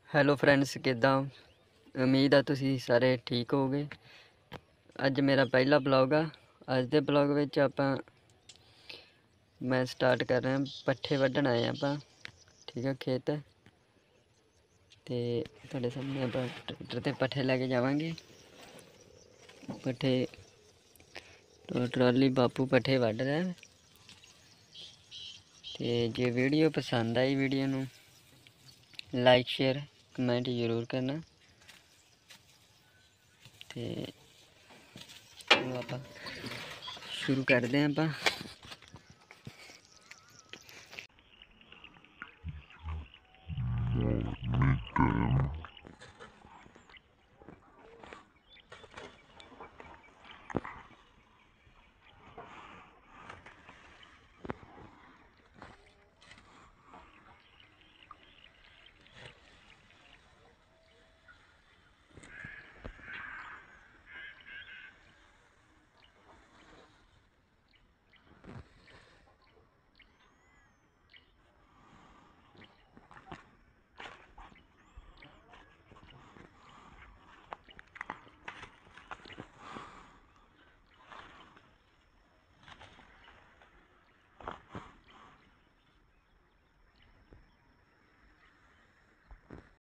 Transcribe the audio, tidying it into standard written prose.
Hello friends, ਕਿੱਦਾਂ? ਉਮੀਦ ਆ ਤੁਸੀਂ ਸਾਰੇ ਠੀਕ ਹੋਗੇ। ਅੱਜ ਮੇਰਾ ਪਹਿਲਾ ਬਲੌਗ ਆ। ਅੱਜ ਦੇ ਬਲੌਗ ਵਿੱਚ ਮੈਂ ਸਟਾਰਟ ਕਰ ਰਿਹਾ, ਪੱਠੇ ਵੱਢਣ ਆਏ ਆਪਾਂ। ਠੀਕ ਆ, ਖੇਤ ਤੇ ਤੁਹਾਡੇ ਸਾਹਮਣੇ ਆਪਾਂ ਟਰੈਕਟਰ ਤੇ ਪੱਠੇ ਲੈ ਕੇ ਜਾਵਾਂਗੇ। ਪੱਠੇ ਟਰਾਲੀ ਬਾਪੂ ਪੱਠੇ ਵੱਢ ਰਿਹਾ। ਤੇ ਜੇ ਵੀਡੀਓ ਪਸੰਦ ਆਈ, ਵੀਡੀਓ ਨੂੰ ਲਾਈਕ ਸ਼ੇਅਰ ਕਮੈਂਟ ਜ਼ਰੂਰ ਕਰਨਾ। ਤੇ ਚਲੋ ਆਪਾਂ ਸ਼ੁਰੂ ਕਰਦੇ ਹਾਂ।